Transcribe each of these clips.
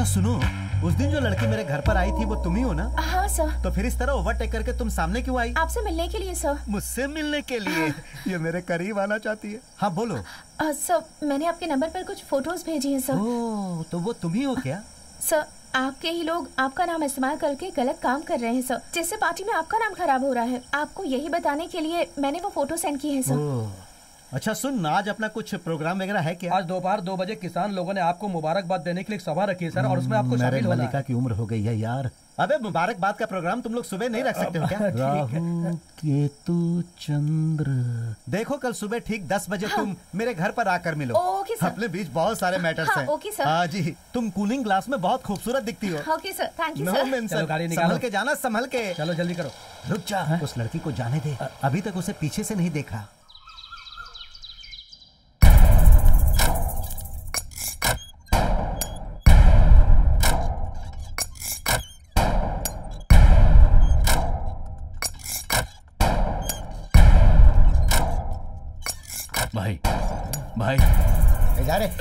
अच्छा सुनो, उस दिन जो लड़की मेरे घर पर आई थी वो तुम ही हो ना? हाँ सर। तो फिर इस तरह ओवरटेक करके तुम सामने क्यों आई? आपसे मिलने के लिए सर। मुझसे मिलने के लिए? ये मेरे करीब आना चाहती है। हाँ बोलो। सर मैंने आपके नंबर पर कुछ फोटोज भेजी हैं सर। ओह, तो वो तुम ही हो क्या? सर आपके ही लोग आपका नाम इस्तेमाल करके गलत काम कर रहे हैं सर, जिससे पार्टी में आपका नाम खराब हो रहा है। आपको यही बताने के लिए मैंने वो फोटो सेंड की है सर। अच्छा सुन, आज अपना कुछ प्रोग्राम वगैरह है क्या? आज दोपहर 2 बजे किसान लोगों ने आपको मुबारकबाद देने के लिए एक सभा रखी है सर, और उसमें आपको शामिल होना है। मलिका की उम्र हो गई है यार। अबे मुबारकबाद का प्रोग्राम तुम लोग सुबह नहीं रख सकते हो क्या? राहु केतु चंद्र। देखो कल सुबह ठीक 10 बजे तुम मेरे घर पर आकर मिलो। Okay sir. अपने बीच बहुत सारे मैटर्स हैं। Okay sir. हाँ जी, तुम कूलिंग ग्लास में बहुत खूबसूरत दिखती हो। Okay sir, thank you no sir. Mention. गाड़ी निकालो। संभल के जाना, संभल के। चलो जल्दी करो। रुक जा, उस लड़की को जाने दे। अभी तक उसे पीछे से नहीं देखा। भाई भाई जा रहे?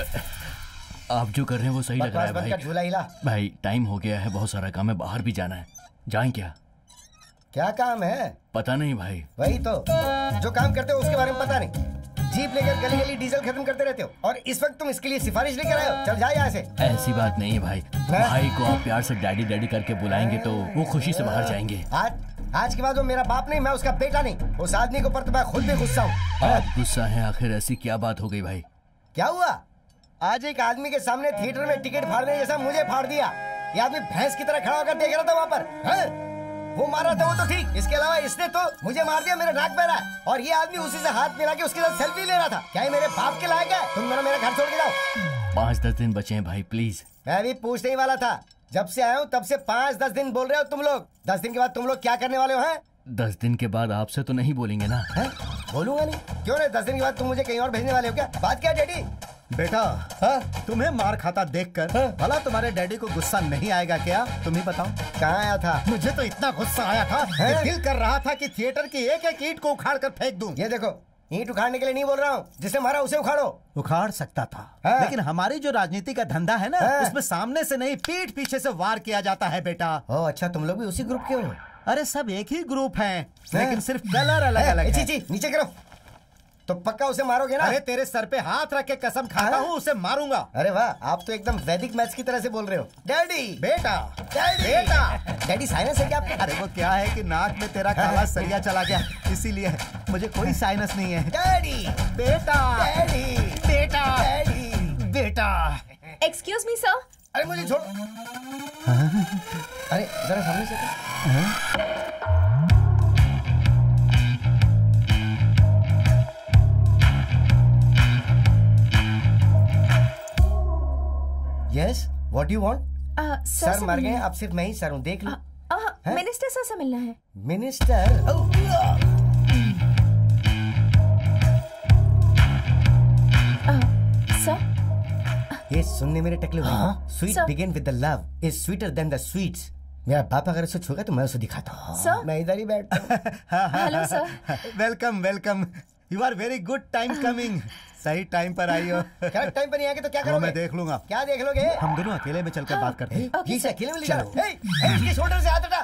आप जो कर रहे हैं वो सही लग रहा है भाई। झूला हिला। भाई टाइम हो गया है, बहुत सारा काम है, बाहर भी जाना है। जाएं क्या? क्या काम है? पता नहीं भाई। वही तो, जो काम करते हो उसके बारे में पता नहीं। जीप लेकर गली गली डीजल खत्म करते रहते हो, और इस वक्त तुम इसके लिए सिफारिश लेकर आए हो। चल जाए यहाँ से। ऐसी बात नहीं है भाई। भाई को आप प्यार से डैडी डैडी करके बुलाएंगे तो वो खुशी से बाहर जाएंगे। आज के बाद वो मेरा बाप नहीं, मैं उसका बेटा नहीं। उस आदमी के ऊपर तो मैं खुद भी गुस्सा हूँ। आप गुस्सा हैं? आखिर ऐसी क्या बात हो गई भाई? क्या हुआ? आज एक आदमी के सामने थिएटर में टिकट फाड़ने जैसा मुझे फाड़ दिया। ये आदमी भैंस की तरह खड़ा होकर देख रहा था वहाँ पर। वो मार रहा था वो तो ठीक, इसके अलावा इसने तो मुझे मार दिया, मेरा नाक बह रहा है। और ये आदमी उसी से हाथ मिला के उसके साथ सेल्फी ले रहा था। क्या ये मेरे बाप के लायक है? तुम मेरा घर छोड़ के जाओ। 5-10 दिन बचे हैं भाई, प्लीज। मैं भी पूछने ही वाला था। जब से आया हूँ तब से 5-10 दिन बोल रहे हो तुम लोग। 10 दिन के बाद तुम लोग क्या करने वाले हो? हैं 10 दिन के बाद आपसे तो नहीं बोलेंगे ना? है? बोलूंगा नहीं। क्यों नहीं? 10 दिन के बाद तुम मुझे कहीं और भेजने वाले हो क्या? बात क्या डैडी? बेटा, तुम्हें मार खाता देखकर भला तुम्हारे डैडी को गुस्सा नहीं आएगा क्या? तुम ही बताओ। कहाँ आया था? मुझे तो इतना गुस्सा आया था कि दिल कर रहा था कि थिएटर की एक एक ईंट को उखाड़ कर फेंक दूं। ये देखो, ईंट उखाड़ने के लिए नहीं बोल रहा हूँ। जिसने मारा उसे उखाड़ो। उखाड़ सकता था, लेकिन हमारी जो राजनीति का धंधा है ना, उसमें सामने से नहीं पीठ पीछे से वार किया जाता है बेटा। ओह अच्छा, तुम लोग भी उसी ग्रुप के हो? अरे सब एक ही ग्रुप हैं, लेकिन सिर्फ कलर अलग अलग है। नीचे करो। तो पक्का उसे मारोगे ना? अरे तेरे सर पे हाथ रख के कसम खाता हूँ उसे मारूंगा। अरे वाह, आप तो एकदम वैदिक मैथ्स की तरह से बोल रहे हो। डैडी बेटा, डैडी बेटा। डैडी साइनस है क्या आपको? अरे वो क्या है कि नाक में तेरा काला सरिया चला गया, इसीलिए। मुझे कोई साइनस नहीं है। डैडी बेटा, डैडी बेटा, डैडी बेटा। Excuse me sir. अरे मुझे छोड़। अरे जरा सामने से। Yes, what do you want? Sir मर गए, अब सिर्फ मैं ही सर हूँ, देख लो। मिनिस्टर सर से मिलना है। मिनिस्टर? सर ये सुनने मेरे टकले हुए। Sweet begin with the love is sweeter than the sweets. मेरा बाप अगर उसे छूगा तो मैं उसे दिखाता हूँ। सर मैं इधर ही बैठता हूँ। Hello sir. Welcome welcome, you are very good time coming. सही टाइम पर आई हो। क्या टाइम पर नहीं आएंगे तो क्या करोगे? मैं देख लूंगा। क्या देख लोगे? हम दोनों अकेले में चलकर बात करते हैं। ठीक है, अकेले में ले जाओ। इसके शोल्डर से हाथ हटा।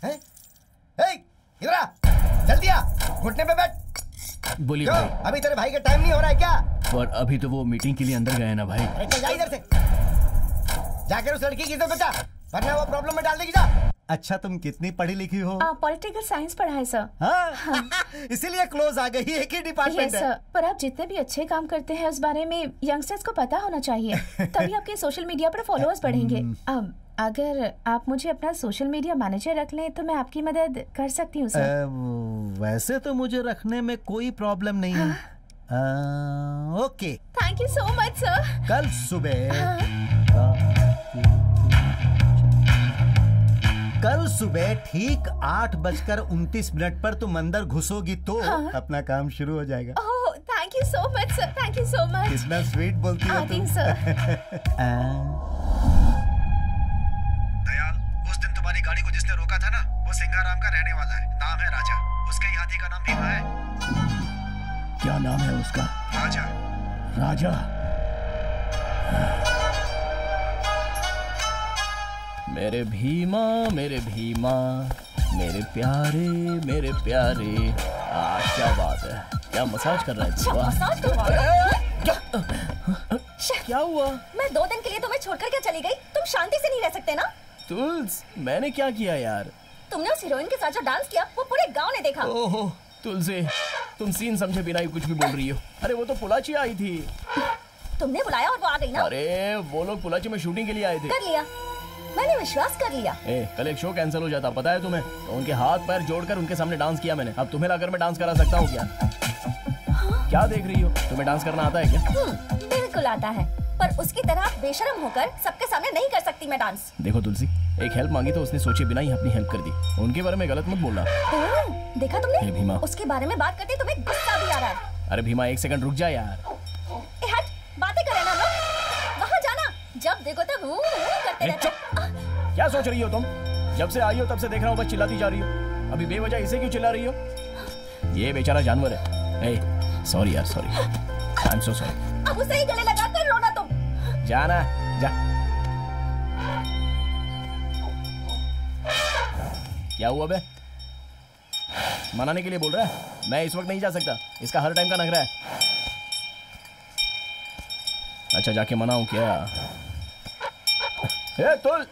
इधर आ, जल्दी आ, घुटने पे बैठ। बोलिए क्यों? भाई। अभी तेरे भाई का टाइम नहीं हो रहा है क्या? पर अभी तो वो मीटिंग के लिए अंदर गए ना भाई। चल जा इधर से, जाकर उस लड़की की इज्जत बचा, वरना वो प्रॉब्लम में डाल देगी। जा। अच्छा तुम कितनी पढ़ी लिखी हो? पॉलिटिकल साइंस पढ़ा है सर। हाँ? इसीलिए क्लोज आ गई, एक ही डिपार्टमेंट है। पर आप जितने भी अच्छे काम करते हैं उस बारे में यंगस्टर्स को पता होना चाहिए, तभी आपके सोशल मीडिया पर फॉलोअर्स बढ़ेंगे। अब अगर आप मुझे अपना सोशल मीडिया मैनेजर रख लें तो मैं आपकी मदद कर सकती हूँ सर। वैसे तो मुझे रखने में कोई प्रॉब्लम नहीं है। Okay, thank you so much sir. कल सुबह ठीक 8:29 पर तुम अंदर घुसोगी तो अपना काम शुरू हो जाएगा। Oh thank you so much sir, thank you so much. कितना स्वीट बोलती हो तुम। सर। दयाल, उस दिन तुम्हारी गाड़ी को जिसने रोका था ना, वो सिंगाराम का रहने वाला है। नाम है राजा। उसके ही हाथी का नाम भीमा है। क्या नाम है उसका? राजा। राजा? मेरे भीमा मेरे भीमा, मेरे प्यारे मेरे प्यारे। क्या बात है, क्या मसाज कर रहा है तू? मसाज करवा रहा है? क्या हुआ? मैं 2 दिन के लिए तुम्हें छोड़कर क्या चली गई? तुम शांति से नहीं रह सकते ना? तुल्स, मैंने क्या किया यार? तुमने उस हीरोइन के साथ जो डांस किया वो पूरे गांव ने देखा। ओहो तुलसी, तुम सीन समझे बिना ही कुछ भी बोल रही हो। अरे वो तो पुलाची आई थी। तुमने बुलाया और वो आ गई ना? अरे वो लोग पुलाची में शूटिंग के लिए आए थे। कर लिया, मैंने विश्वास कर लिया। कल एक शो कैंसिल हो जाता, पता है तुम्हें? तो उनके हाथ पैर जोड़कर उनके सामने डांस किया मैंने। अब तुम्हें लाकर मैं डांस करा सकता हूँ क्या? क्या देख रही हो? तुम्हें डांस करना आता है क्या? बिल्कुल आता है, पर उसकी तरह बेशरम होकर सबके सामने नहीं कर सकती मैं डांस। देखो तुलसी, एक हेल्प मांगी तो उसने सोचे बिना ही अपनी हेल्प कर दी। उनके बारे में गलत मत बोलना। देखा तुमने? भीमा, उसके बारे में बात करते तुम्हें गुस्सा भी आ रहा है। अरे भीमा, एक सेकंड रुक जा यार। हट, बातें करें ना लोग। वहाँ जाना, जब देखो तब करते रहते। क्या सोच रही हो तुम? जब से आई हो तब से देख रहा हूँ बस चिल्लाती जा रही हो। अभी बेवजह इसे क्यों चिल्ला रही हो? ये बेचारा जानवर है। सॉरी यार, sorry, I am so sorry. अब उसे ही गले लगा कर रोना तुम। जाना, जा। क्या हुआ बे? मनाने के लिए बोल रहा है? मैं इस वक्त नहीं जा सकता, इसका हर टाइम का नखरा है। अच्छा जाके मनाऊं क्या? तुल,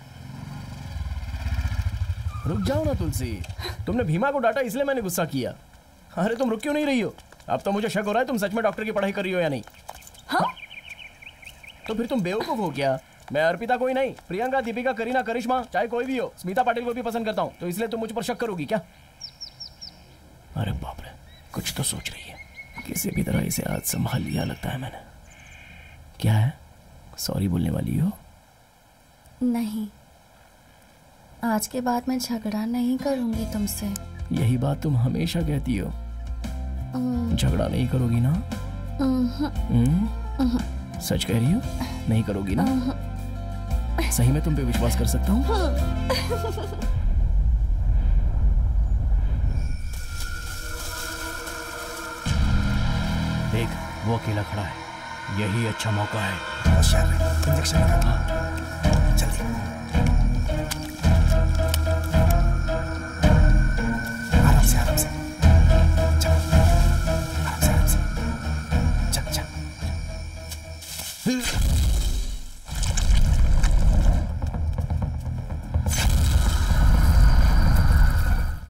रुक जाओ ना तुलसी। तुमने भीमा को डांटा इसलिए मैंने गुस्सा किया। अरे तुम रुक क्यों नहीं रही हो? अब तो मुझे शक हो रहा है तुम सच में डॉक्टर की पढ़ाई कर रही हो या नहीं। हाँ? तो फिर तुम बेवकूफ हो क्या? मैं अर्पिता कोई नहीं, प्रियंका, दीपिका, करीना, करिश्मा, चाहे कोई भी हो, स्मिता पाटिल को भी पसंद करता हूँ। तो इसलिए तुम मुझ पर शक करोगी क्या? अरे बाप रे, कुछ तो सोच रही है। किसी भी तरह इसे आज संभाल लिया लगता है मैंने। क्या है, सॉरी बोलने वाली हो? नहीं, आज के बाद मैं झगड़ा नहीं करूंगी तुमसे। यही बात तुम हमेशा कहती हो। झगड़ा नहीं करोगी ना? सच कह रही हो? नहीं करोगी ना? सही में तुम पे विश्वास कर सकता हूँ? देख, वो अकेला खड़ा है। यही अच्छा मौका है। होशियार रहे, इंजेक्शन लगा। जल्दी।